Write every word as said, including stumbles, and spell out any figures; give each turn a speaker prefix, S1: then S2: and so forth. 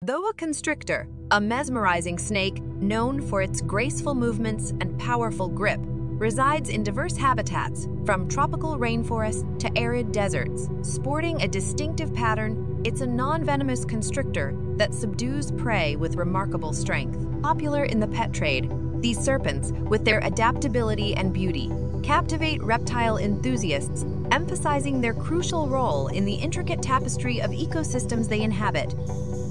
S1: Boa constrictor, a mesmerizing snake known for its graceful movements and powerful grip, resides in diverse habitats, from tropical rainforests to arid deserts. Sporting a distinctive pattern, it's a non-venomous constrictor that subdues prey with remarkable strength. Popular in the pet trade, these serpents, with their adaptability and beauty, captivate reptile enthusiasts, emphasizing their crucial role in the intricate tapestry of ecosystems they inhabit.